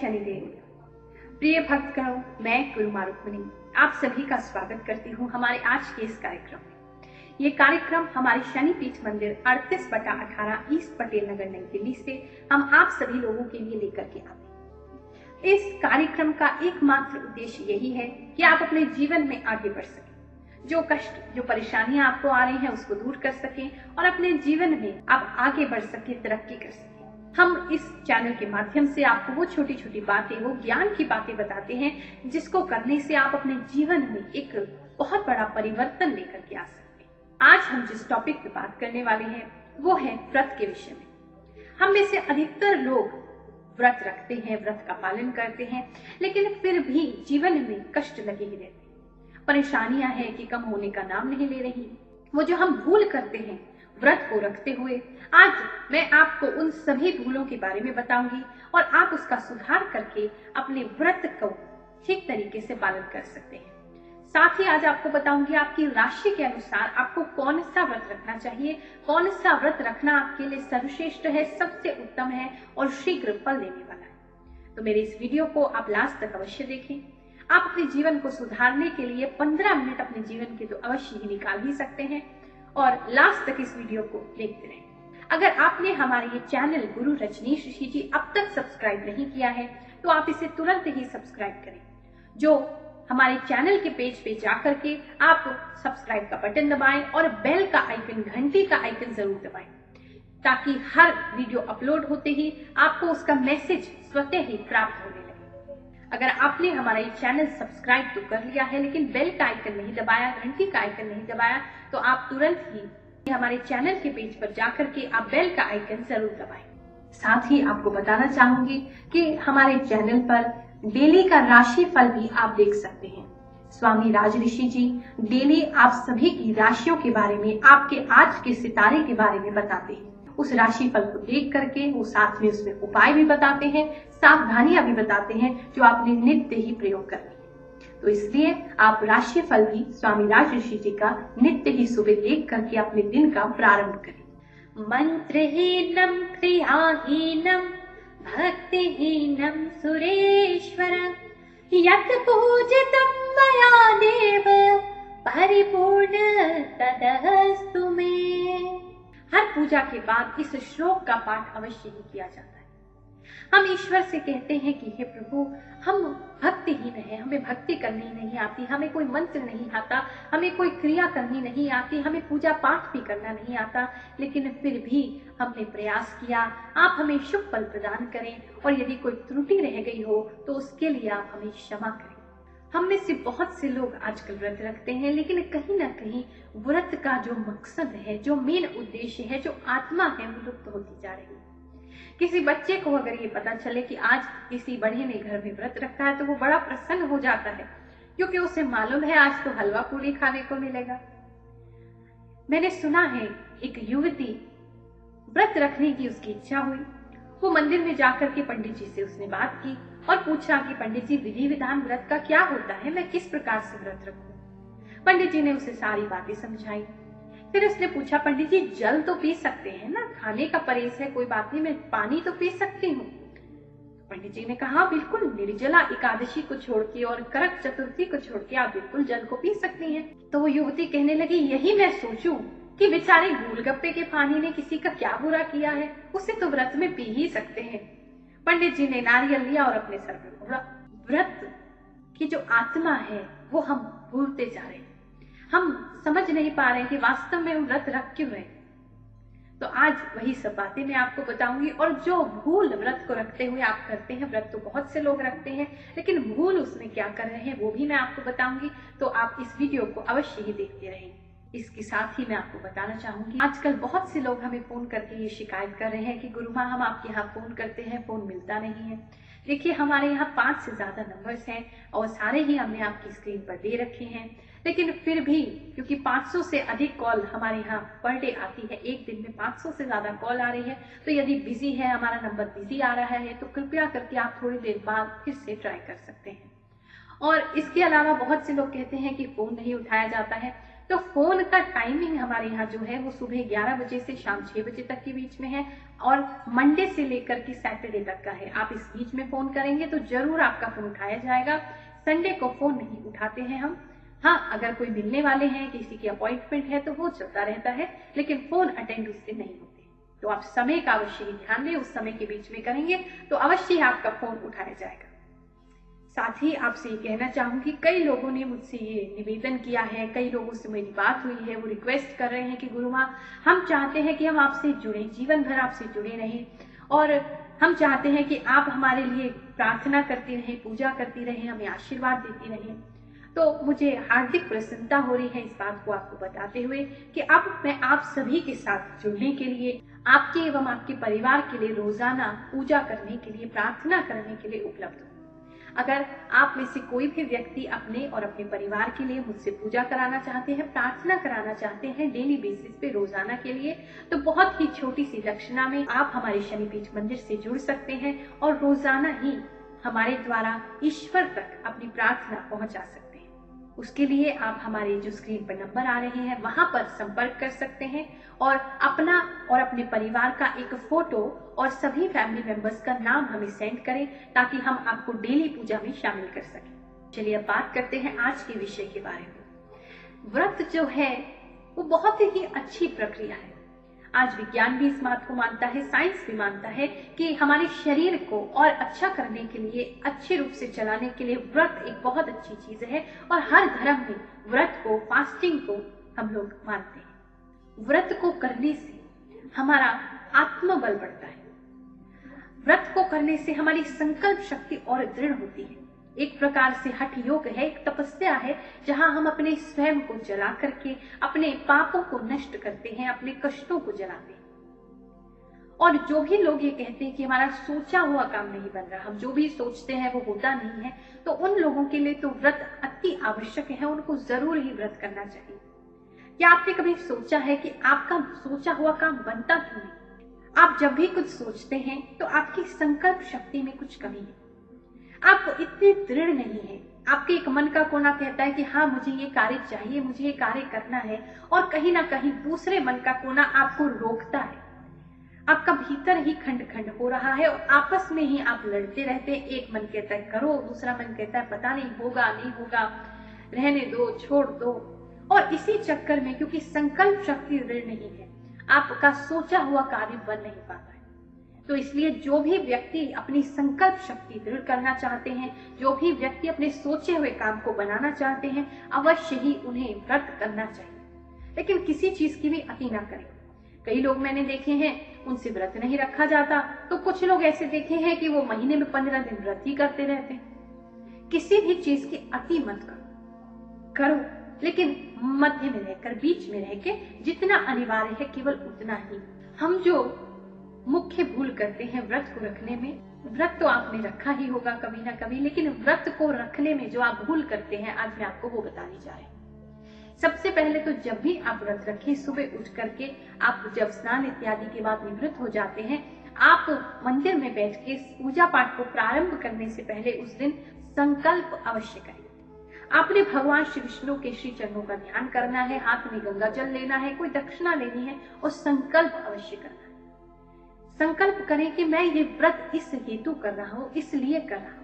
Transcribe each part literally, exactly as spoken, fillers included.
शनिदेव। प्रिय भक्तगणों, मैं गुरुमा रुक्मिणी आप सभी का स्वागत करती हूँ हमारे आज के इस कार्यक्रम में। ये कार्यक्रम हमारे शनिपीठ मंदिर अड़तीस बटा अठारह ईस्ट पटेल नगर नई दिल्ली से हम आप सभी लोगों के लिए लेकर के आते हैं। इस कार्यक्रम का एकमात्र उद्देश्य यही है कि आप अपने जीवन में आगे बढ़ सकें, जो कष्ट जो परेशानियां आपको आ रही हैं उसको दूर कर सकें और अपने जीवन में आप आगे बढ़ सकें, तरक्की कर सकें। हम इस चैनल के माध्यम से आपको वो छोटी छोटी बातें, वो ज्ञान की बातें बताते हैं जिसको करने से आप अपने जीवन में एक बहुत बड़ा परिवर्तन लेकर के आ सकते हैं। आज हम जिस टॉपिक पे बात करने वाले हैं वो है व्रत के विषय में। हम में से अधिकतर लोग व्रत रखते हैं, व्रत का पालन करते हैं, लेकिन फिर भी जीवन में कष्ट लगे ही रहते हैं। परेशानियां हैं कि कम होने का नाम नहीं ले रही। वो जो हम भूल करते हैं व्रत को रखते हुए, आज मैं आपको उन सभी भूलों के बारे में बताऊंगी और आप उसका सुधार करके अपने व्रत को ठीक तरीके से पालन कर सकते हैं। साथ ही आज आपको बताऊंगी आपकी राशि के अनुसार आपको कौन सा व्रत रखना चाहिए, कौन सा व्रत रखना आपके लिए सर्वश्रेष्ठ है, सबसे उत्तम है और शीघ्र फल देने वाला है। तो मेरे इस वीडियो को आप लास्ट तक अवश्य देखें। आप अपने जीवन को सुधारने के लिए पंद्रह मिनट अपने जीवन के तो अवश्य ही निकाल ही सकते हैं और लास्ट तक इस वीडियो को देखते रहें। अगर आपने हमारे ये चैनल गुरु रजनीश ऋषि जी अब तक सब्सक्राइब नहीं किया है तो आप इसे तुरंत ही सब्सक्राइब करें। जो हमारे चैनल के पेज पे जाकर के आप सब्सक्राइब का बटन दबाएं और बेल का आइकन, घंटी का आइकन जरूर दबाएं, ताकि हर वीडियो अपलोड होते ही आपको उसका मैसेज स्वतः ही प्राप्त होने लगे। अगर आपने हमारा ये चैनल सब्सक्राइब तो कर लिया है लेकिन बेल का आइकन नहीं दबाया, घंटी का आइकन नहीं दबाया, तो आप तुरंत ही हमारे चैनल के पेज पर जाकर के आप बेल का आइकन जरूर दबाएं। साथ ही आपको बताना चाहूंगी कि हमारे चैनल पर डेली का राशि फल भी आप देख सकते हैं। स्वामी राज ऋषि जी डेली आप सभी की राशियों के बारे में, आपके आज के सितारे के बारे में बताते हैं। उस राशि फल को देख करके वो साथ में उसमें उपाय भी बताते हैं, सावधानियां भी बताते हैं जो आपने नित्य ही प्रयोग करनी है। तो इसलिए आप राशि फल भी स्वामी राज ऋषि जी का नित्य ही सुबह देख करके अपने दिन का प्रारंभ करें। मंत्रहीनम क्रियाहीनम भक्तिहीनम सुरेश्वर यत् पूजितं मया देव परिपूर्ण तदस्तु मे। हर पूजा के बाद इस श्लोक का पाठ अवश्य ही किया जाता है। हम ईश्वर से कहते हैं कि हे प्रभु, हम भक्तिहीन हैं, हमें भक्ति करनी नहीं आती, हमें कोई मंत्र नहीं आता, हमें कोई क्रिया करनी नहीं आती, हमें पूजा पाठ भी करना नहीं आता, लेकिन फिर भी हमने प्रयास किया, आप हमें शुभ फल प्रदान करें और यदि कोई त्रुटि रह गई हो तो उसके लिए आप हमें क्षमा करें। हम में से बहुत से लोग आजकल व्रत रखते हैं, लेकिन कहीं ना कहीं व्रत का जो मकसद है, जो मेन उद्देश्य है, जो आत्मा है, वो लुप्त होती जा रही है। किसी बच्चे को अगर ये पता चले कि आज किसी बड़े ने घर में व्रत रखा है तो वो बड़ा प्रसन्न हो जाता है, क्योंकि उसे मालूम है आज तो हलवा पूरी खाने को मिलेगा। मैंने सुना है एक युवती व्रत रखने की उसकी इच्छा हुई, वो मंदिर में जाकर के पंडित जी से उसने बात की और पूछा कि पंडित जी विधि विधान व्रत का क्या होता है, मैं किस प्रकार से व्रत रखूं। पंडित जी ने उसे सारी बातें समझाई। फिर उसने पूछा, पंडित जी जल तो पी सकते हैं ना, खाने का परहेज है, कोई बात नहीं, मैं पानी तो पी सकती हूँ। पंडित जी ने कहा बिल्कुल, निर्जला एकादशी को छोड़ के और करक चतुर्थी को छोड़ के आप बिल्कुल जल को पी सकती हैं। तो वो युवती कहने लगी, यही मैं सोचूं कि बेचारे गोलगप्पे के पानी ने किसी का क्या बुरा किया है, उसे तो व्रत में पी ही सकते हैं। पंडित जी ने नारियल लिया और अपने सर पर फोड़ा। व्रत की जो आत्मा है वो हम भूलते जा रहे हैं, हम समझ नहीं पा रहे हैं कि वास्तव में हम व्रत रख क्यों रहे। तो आज वही सब बातें मैं आपको बताऊंगी। और जो भूल व्रत को रखते हुए आप करते हैं, व्रत तो बहुत से लोग रखते हैं लेकिन भूल उसमें क्या कर रहे हैं वो भी मैं आपको बताऊंगी। तो आप इस वीडियो को अवश्य ही देखते रहें। इसके साथ ही मैं आपको बताना चाहूंगी, आजकल बहुत से लोग हमें फोन करके ये शिकायत कर रहे हैं कि गुरुमा हम आपके यहाँ फोन करते हैं, फोन मिलता नहीं है। देखिए, हमारे यहाँ पांच से ज्यादा नंबर्स हैं और सारे ही हमने आपकी स्क्रीन पर दे रखे हैं, लेकिन फिर भी क्योंकि पाँच सौ से अधिक कॉल हमारे यहाँ पर डे आती है, एक दिन में पाँच सौ से ज्यादा कॉल आ रही है, तो यदि बिजी है, हमारा नंबर बिजी आ रहा है, तो कृपया करके आप थोड़ी देर बाद फिर से ट्राई कर सकते हैं। और इसके अलावा बहुत से लोग कहते हैं कि फोन नहीं उठाया जाता है, तो फोन का टाइमिंग हमारे यहाँ जो है वो सुबह ग्यारह बजे से शाम छह बजे तक के बीच में है और मंडे से लेकर के सैटरडे तक का है। आप इस बीच में फोन करेंगे तो जरूर आपका फोन उठाया जाएगा। संडे को फोन नहीं उठाते हैं हम। हाँ, अगर कोई मिलने वाले हैं, किसी की अपॉइंटमेंट है तो वो चलता रहता है, लेकिन फोन अटेंड उससे नहीं होते। तो आप समय का अवश्य ही ध्यान दें, उस समय के बीच में करेंगे तो अवश्य ही आपका फोन उठाया जाएगा। साथ ही आपसे ये कहना चाहूंगी, कई लोगों ने मुझसे ये निवेदन किया है, कई लोगों से मेरी बात हुई है, वो रिक्वेस्ट कर रहे हैं कि गुरु माँ, हम चाहते हैं कि हम आपसे जुड़े, जीवन भर आपसे जुड़े रहें और हम चाहते हैं कि आप हमारे लिए प्रार्थना करती रहें, पूजा करती रहें, हमें आशीर्वाद देती रहें। तो मुझे हार्दिक प्रसन्नता हो रही है इस बात को आपको बताते हुए कि अब मैं आप सभी के साथ जुड़ने के लिए, आपके एवं आपके परिवार के लिए रोजाना पूजा करने के लिए, प्रार्थना करने के लिए उपलब्ध हूँ। अगर आप में से कोई भी व्यक्ति अपने और अपने परिवार के लिए मुझसे पूजा कराना चाहते हैं, प्रार्थना कराना चाहते हैं डेली बेसिस पे रोजाना के लिए, तो बहुत ही छोटी सी दक्षिणा में आप हमारे शनिपीठ मंदिर से जुड़ सकते हैं और रोजाना ही हमारे द्वारा ईश्वर तक अपनी प्रार्थना पहुंचा सकते हैं। उसके लिए आप हमारे जो स्क्रीन पर नंबर आ रहे हैं वहां पर संपर्क कर सकते हैं और अपना और अपने परिवार का एक फोटो और सभी फैमिली मेंबर्स का नाम हमें सेंड करें ताकि हम आपको डेली पूजा में शामिल कर सकें। चलिए अब बात करते हैं आज के विषय के बारे में। व्रत जो है वो बहुत ही अच्छी प्रक्रिया है। आज विज्ञान भी इस बात को मानता है, साइंस भी मानता है कि हमारे शरीर को और अच्छा करने के लिए, अच्छे रूप से चलाने के लिए व्रत एक बहुत अच्छी चीज है और हर धर्म में व्रत को, फास्टिंग को हम लोग मानते हैं। व्रत को करने से हमारा आत्मबल बढ़ता है। व्रत को करने से हमारी संकल्प शक्ति और दृढ़ होती है। एक प्रकार से हठ योग है, एक तपस्या है जहां हम अपने स्वयं को जला करके अपने पापों को नष्ट करते हैं, अपने कष्टों को जलाते हैं। और जो भी लोग ये कहते हैं कि हमारा सोचा हुआ काम नहीं बन रहा, हम जो भी सोचते हैं वो होता नहीं है, तो उन लोगों के लिए तो व्रत अति आवश्यक है, उनको जरूर ही व्रत करना चाहिए। क्या आपने कभी सोचा है कि आपका सोचा हुआ काम बनता क्यों नहीं? आप जब भी कुछ सोचते हैं तो आपकी संकल्प शक्ति में कुछ कमी है, आप इतने दृढ़ नहीं है। आपके एक मन का कोना कहता है कि हाँ मुझे ये कार्य चाहिए, मुझे ये कार्य करना है, और कहीं ना कहीं दूसरे मन का कोना आपको रोकता है। आपका भीतर ही खंड खंड हो रहा है और आपस में ही आप लड़ते रहते हैं। एक मन कहता है करो, दूसरा मन कहता है पता नहीं होगा नहीं होगा, रहने दो, छोड़ दो। और इसी चक्कर में क्योंकि संकल्प शक्ति दृढ़ नहीं है, आपका सोचा हुआ कार्य बन नहीं पाता है। तो इसलिए जो भी व्यक्ति अपनी संकल्प शक्ति दृढ़ करना चाहते हैं, जो भी व्यक्ति अपने सोचे हुए काम को बनाना चाहते हैं, अवश्य ही उन्हें व्रत करना चाहिए, लेकिन किसी चीज की भी अति ना करें। कई लोग मैंने देखे हैं उनसे व्रत नहीं रखा जाता, तो कुछ लोग ऐसे देखे हैं कि वो महीने में पंद्रह दिन व्रत ही करते रहते हैं। किसी भी चीज की अति मत करो, करो लेकिन मध्य में रहकर, बीच में रह के, जितना अनिवार्य है केवल उतना ही। हम जो मुख्य भूल करते हैं व्रत को रखने में, व्रत तो आपने रखा ही होगा कभी ना कभी, लेकिन व्रत को रखने में जो आप भूल करते हैं, आज मैं आपको वो बताने जा रही हूँ। सबसे पहले तो जब भी आप व्रत रखें, सुबह उठ करके आप जब स्नान इत्यादि के बाद निवृत्त हो जाते हैं, आप मंदिर में बैठ के पूजा पाठ को प्रारंभ करने से पहले उस दिन संकल्प अवश्य करें। आपने भगवान श्री विष्णु के श्री चरणों का ध्यान करना है, हाथ में गंगा जल लेना है, कोई दक्षिणा लेनी है और संकल्प अवश्य करना है। संकल्प करें कि मैं ये व्रत इस हेतु कर रहा हूँ, इसलिए कर रहा हूँ।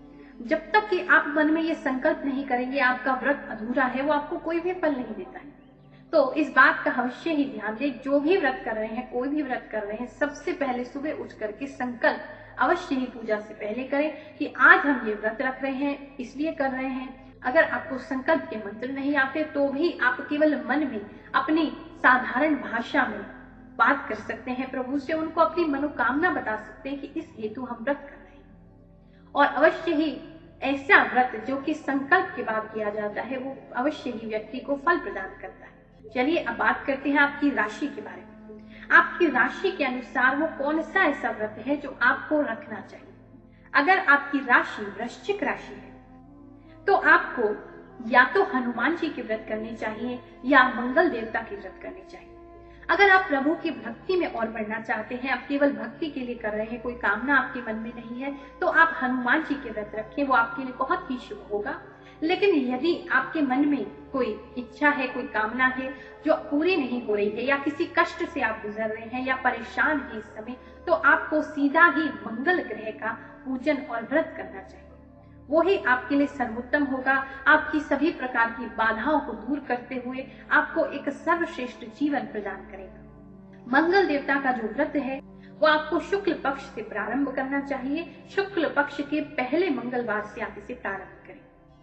जब तक कि आप मन में ये संकल्प नहीं करेंगे, आपका व्रत अधूरा है, वो आपको कोई भी फल नहीं देता है। तो इस बात का अवश्य ही ध्यान दें। जो भी व्रत कर रहे हैं, कोई भी व्रत कर रहे हैं, सबसे पहले सुबह उठ करके संकल्प अवश्य ही पूजा से पहले करें कि आज हम ये व्रत रख रहे हैं, इसलिए कर रहे हैं। अगर आपको संकल्प के मंत्र नहीं आते तो भी आप केवल मन में अपनी साधारण भाषा में बात कर सकते हैं प्रभु से, उनको अपनी मनोकामना बता सकते हैं कि इस हेतु हम व्रत कर रहे हैं। और अवश्य ही ऐसा व्रत जो कि संकल्प के बाद किया जाता है, वो अवश्य ही व्यक्ति को फल प्रदान करता है। चलिए अब बात करते हैं आपकी राशि के बारे में। आपकी राशि के अनुसार वो कौन सा ऐसा व्रत है जो आपको रखना चाहिए। अगर आपकी राशि वृश्चिक राशि है तो आपको या तो हनुमान जी के व्रत करने चाहिए या मंगल देवता के व्रत करने चाहिए। अगर आप प्रभु की भक्ति में और बढ़ना चाहते हैं, आप केवल भक्ति के लिए कर रहे हैं, कोई कामना आपके मन में नहीं है, तो आप हनुमान जी के व्रत रखें, वो आपके लिए बहुत ही शुभ होगा। लेकिन यदि आपके मन में कोई इच्छा है, कोई कामना है जो पूरी नहीं हो रही है, या किसी कष्ट से आप गुजर रहे हैं या परेशान हैं इस समय, तो आपको सीधा ही मंगल ग्रह का पूजन और व्रत करना चाहिए। वो ही आपके लिए सर्वोत्तम होगा। आपकी सभी प्रकार की बाधाओं को दूर करते हुए आपको एक सर्वश्रेष्ठ जीवन प्रदान करेगा। मंगल देवता का जो व्रत है वो आपको शुक्ल पक्ष से प्रारंभ करना चाहिए। शुक्ल पक्ष के पहले मंगलवार से आप इसे प्रारंभ करें।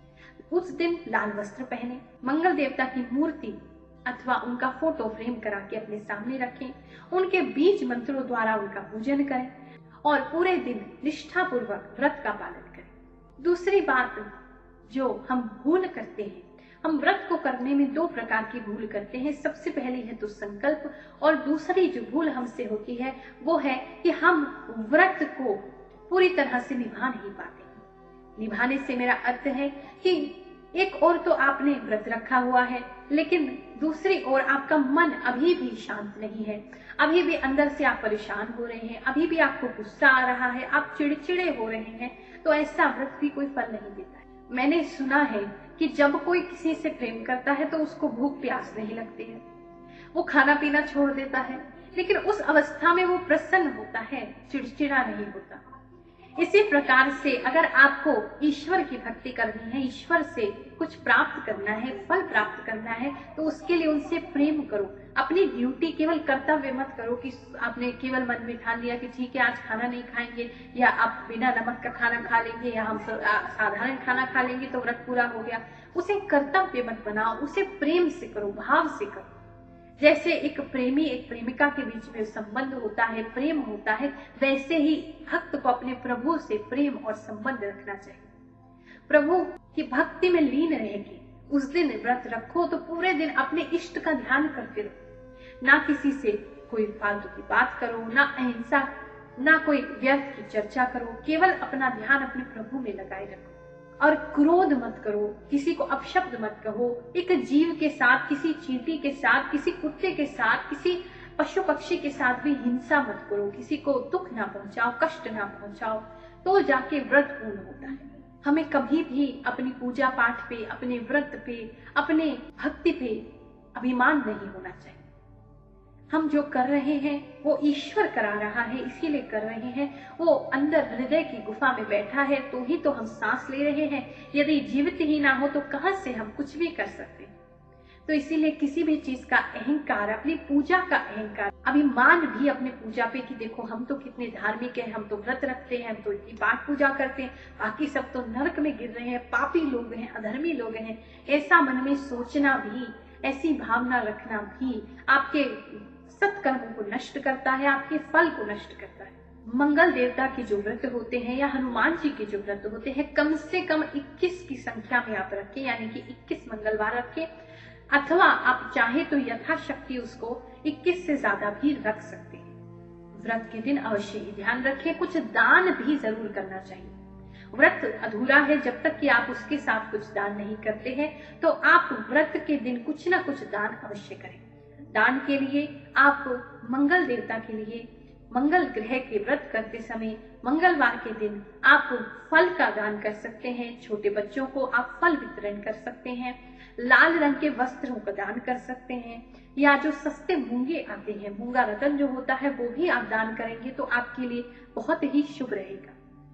उस दिन लाल वस्त्र पहने, मंगल देवता की मूर्ति अथवा उनका फोटो फ्रेम करा के अपने सामने रखें, उनके बीज मंत्रों द्वारा उनका पूजन करें और पूरे दिन निष्ठा पूर्वक व्रत का पालन करें। दूसरी बात जो हम भूल करते हैं, हम व्रत को करने में दो प्रकार की भूल करते हैं। सबसे पहली है तो संकल्प, और दूसरी जो भूल हमसे होती है वो है कि हम व्रत को पूरी तरह से निभा नहीं पाते। निभाने से मेरा अर्थ है कि एक ओर तो आपने व्रत रखा हुआ है, लेकिन दूसरी ओर आपका मन अभी भी शांत नहीं है, अभी भी अंदर से आप परेशान हो रहे हैं, अभी भी आपको गुस्सा आ रहा है, आप चिड़चिड़े हो रहे हैं, तो ऐसा व्रत भी कोई फल नहीं देता है। मैंने सुना है कि जब कोई किसी से प्रेम करता है तो उसको भूख प्यास नहीं लगती है, वो खाना पीना छोड़ देता है, लेकिन उस अवस्था में वो प्रसन्न होता है, चिड़चिड़ा नहीं होता। इसी प्रकार से अगर आपको ईश्वर की भक्ति करनी है, ईश्वर से कुछ प्राप्त करना है, फल प्राप्त करना है, तो उसके लिए उनसे प्रेम करो। अपनी ड्यूटी केवल कर्तव्य मत करो कि आपने केवल मन में ठान लिया कि ठीक है आज खाना नहीं खाएंगे, या आप बिना नमक का खाना खा लेंगे, या हम साधारण खाना खा लेंगे तो व्रत पूरा हो गया। उसे कर्तव्य मत बनाओ, उसे प्रेम से करो, भाव से करो। जैसे एक प्रेमी एक प्रेमिका के बीच में संबंध होता है, प्रेम होता है, वैसे ही भक्त को अपने प्रभु से प्रेम और संबंध रखना चाहिए। प्रभु की भक्ति में लीन रहेंगे, उस दिन व्रत रखो तो पूरे दिन अपने इष्ट का ध्यान करते रहो। ना किसी से कोई फालतू की बात करो, ना अहिंसा, ना कोई व्यर्थ की चर्चा करो, केवल अपना ध्यान अपने प्रभु में लगाए रखो। और क्रोध मत करो, किसी को अपशब्द मत कहो, एक जीव के साथ, किसी चींटी के साथ, किसी कुत्ते के साथ, किसी पशु पक्षी के साथ भी हिंसा मत करो, किसी को दुख ना पहुंचाओ, कष्ट ना पहुंचाओ, तो जाके व्रत पूर्ण होता है। हमें कभी भी अपनी पूजा पाठ पे, अपने व्रत पे, अपने भक्ति पे अभिमान नहीं होना चाहिए। हम जो कर रहे हैं वो ईश्वर करा रहा है, इसीलिए कर रहे हैं। वो अंदर हृदय की गुफा में बैठा है तो ही तो हम सांस ले रहे हैं। यदि जीवित ही ना हो तो कहां से हम कुछ भी कर सकते हैं। तो इसीलिए किसी भी चीज का अहंकार, अपनी पूजा का अहंकार, अभिमान भी अपने पूजा पे कि देखो हम तो कितने धार्मिक हैं, हम तो व्रत रखते हैं, हम तो इतनी पाठ पूजा करते हैं, बाकी सब तो नरक में गिर रहे हैं, पापी लोग हैं, अधर्मी लोग हैं, ऐसा मन में सोचना भी, ऐसी भावना रखना भी आपके सत्कर्मों को नष्ट करता है, आपके फल को नष्ट करता है। मंगल देवता के जो व्रत होते हैं या हनुमान जी के जो व्रत होते हैं, कम से कम इक्कीस की संख्या में आप रखें, यानी कि इक्कीस मंगलवार रखें, अथवा आप चाहे तो यथाशक्ति उसको इक्कीस से ज्यादा भी रख सकते हैं। व्रत के दिन अवश्य ही ध्यान रखें, कुछ दान भी जरूर करना चाहिए। व्रत अधूरा है जब तक कि आप उसके साथ कुछ दान नहीं करते हैं, तो आप व्रत के दिन कुछ ना कुछ दान अवश्य करें। दान के लिए आप मंगल देवता के लिए मंगल ग्रह के व्रत करते समय मंगलवार के दिन आप फल का दान कर सकते हैं। छोटे बच्चों को आप फल वितरण कर सकते हैं, लाल रंग के वस्त्रों का दान कर सकते हैं, या जो सस्ते मूंगे आते हैं, मूंगा रतन जो होता है, वो भी आप दान करेंगे तो आपके लिए बहुत ही शुभ रहेगा।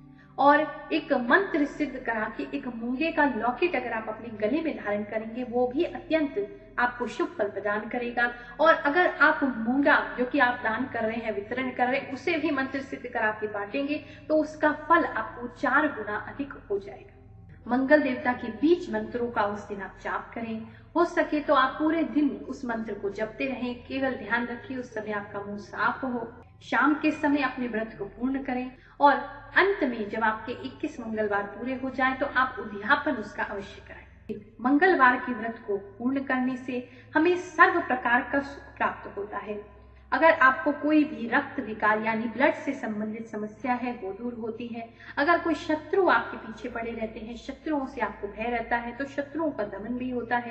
और एक मंत्र सिद्ध करा के एक मूंगे का लॉकेट अगर आप अपने गले में धारण करेंगे, वो भी अत्यंत आपको शुभ फल प्रदान करेगा। और अगर आप मूंगा जो कि आप दान कर रहे हैं, वितरण कर रहे हैं, उसे भी मंत्र सिद्ध करा के बांटेंगे तो उसका फल आपको चार गुना अधिक हो जाएगा। मंगल देवता के बीच मंत्रों का उस दिन आप जाप करें। हो सके तो आप पूरे दिन उस मंत्र को जपते रहें। केवल ध्यान रखिए उस समय आपका मुंह साफ हो। शाम के समय अपने व्रत को पूर्ण करें और अंत में जब आपके इक्कीस मंगलवार पूरे हो जाएं तो आप उद्यापन उसका अवश्य करें। मंगलवार के व्रत को पूर्ण करने से हमें सर्व प्रकार का सुख प्राप्त होता है। अगर आपको कोई भी रक्त विकार यानी ब्लड से संबंधित समस्या है वो दूर होती है। अगर कोई शत्रु आपके पीछे पड़े रहते हैं, शत्रुओं से आपको भय रहता है, तो शत्रुओं का दमन भी होता है।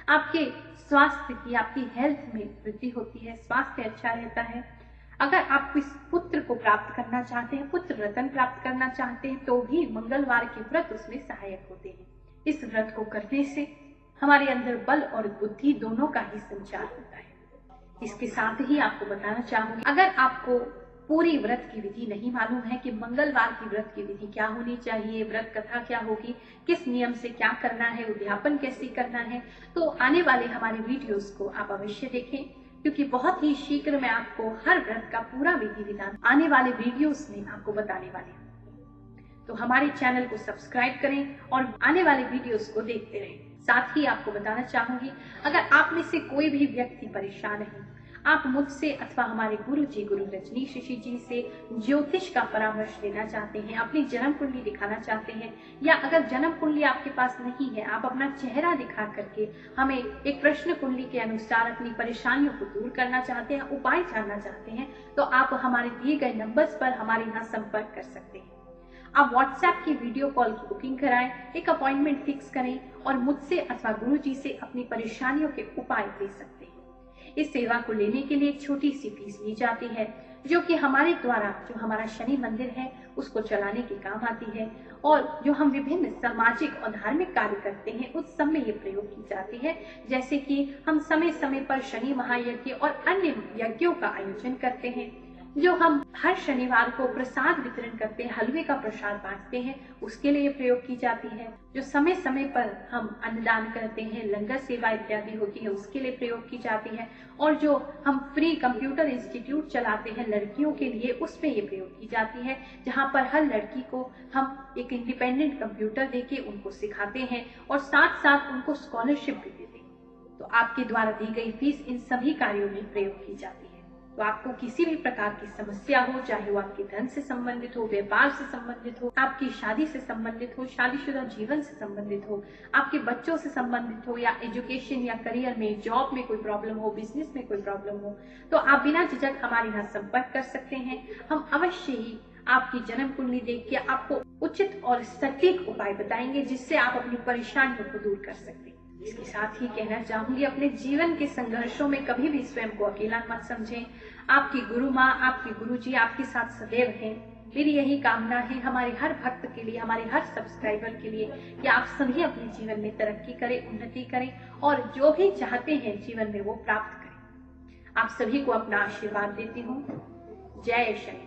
आपके स्वास्थ्य की, आपकी हेल्थ में वृद्धि होती है, स्वास्थ्य अच्छा रहता है। अगर आप इस पुत्र को प्राप्त करना चाहते हैं, पुत्र रत्न प्राप्त करना चाहते हैं, तो भी मंगलवार के व्रत उसमें सहायक होते हैं। इस व्रत को करने से हमारे अंदर बल और बुद्धि दोनों का ही संचार होता है। इसके साथ ही आपको बताना चाहूंगी, अगर आपको पूरी व्रत की विधि नहीं मालूम है कि मंगलवार की व्रत की विधि क्या होनी चाहिए, व्रत कथा क्या होगी, किस नियम से क्या करना है, उद्यापन कैसे करना है, तो आने वाले हमारे वीडियोस को आप अवश्य देखें, क्योंकि बहुत ही शीघ्र मैं आपको हर व्रत का पूरा विधि विधान आने वाले वीडियोस में आपको बताने वाली हूँ। तो हमारे चैनल को सब्सक्राइब करें और आने वाले वीडियोस को देखते रहें। साथ ही आपको बताना चाहूंगी, अगर आप में से कोई भी व्यक्ति परेशान है, आप मुझसे अथवा हमारे गुरु जी गुरु रजनीश ऋषि जी से ज्योतिष का परामर्श लेना चाहते हैं, अपनी जन्म कुंडली दिखाना चाहते हैं, या अगर जन्म कुंडली आपके पास नहीं है, आप अपना चेहरा दिखा करके हमें एक प्रश्न कुंडली के अनुसार अपनी परेशानियों को दूर करना चाहते हैं, उपाय जानना चाहते हैं, तो आप हमारे दिए गए नंबर्स पर हमारे यहाँ संपर्क कर सकते हैं। आप व्हाट्सएप की वीडियो कॉल की बुकिंग कराएं, एक अपॉइंटमेंट फिक्स करें और मुझसे अथवा गुरु जी से अपनी परेशानियों के उपाय ले सकते हैं। इस सेवा को लेने के लिए एक छोटी सी फीस ली जाती है, जो कि हमारे द्वारा जो हमारा शनि मंदिर है उसको चलाने के काम आती है, और जो हम विभिन्न सामाजिक और धार्मिक कार्य करते हैं उस सब में ये प्रयोग की जाती है। जैसे कि हम समय समय पर शनि महायज्ञ और अन्य यज्ञों का आयोजन करते हैं, जो हम हर शनिवार को प्रसाद वितरण करते हैं, हलवे का प्रसाद बांटते हैं, उसके लिए प्रयोग की जाती है। जो समय समय पर हम अन्नदान करते हैं, लंगर सेवा इत्यादि होती है, उसके लिए प्रयोग की जाती है। और जो हम फ्री कंप्यूटर इंस्टीट्यूट चलाते हैं लड़कियों के लिए, उसमें ये प्रयोग की जाती है, जहाँ पर हर लड़की को हम एक इंडिपेंडेंट कंप्यूटर देके उनको सिखाते हैं और साथ साथ उनको स्कॉलरशिप भी देते हैं। तो आपके द्वारा दी गई फीस इन सभी कार्यों में प्रयोग की जाती है। तो आपको किसी भी प्रकार की समस्या हो, चाहे वो आपके धन से संबंधित हो, व्यापार से संबंधित हो, आपकी शादी से संबंधित हो, शादीशुदा जीवन से संबंधित हो, आपके बच्चों से संबंधित हो, या एजुकेशन या करियर में, जॉब में कोई प्रॉब्लम हो, बिजनेस में कोई प्रॉब्लम हो, तो आप बिना झिझक हमारे यहाँ संपर्क कर सकते हैं। हम अवश्य ही आपकी जन्म कुंडली देख के आपको उचित और सटीक उपाय बताएंगे, जिससे आप अपनी परेशानियों को दूर कर सकते हैं। इसके साथ ही कहना चाहूंगी, अपने जीवन के संघर्षों में कभी भी स्वयं को अकेला मत समझें। आपकी गुरु माँ, आपके गुरु जी आपके साथ सदैव हैं। मेरी यही कामना है हमारे हर भक्त के लिए, हमारे हर सब्सक्राइबर के लिए, कि आप सभी अपने जीवन में तरक्की करें, उन्नति करें और जो भी चाहते हैं जीवन में वो प्राप्त करें। आप सभी को अपना आशीर्वाद देती हूँ। जय शनि।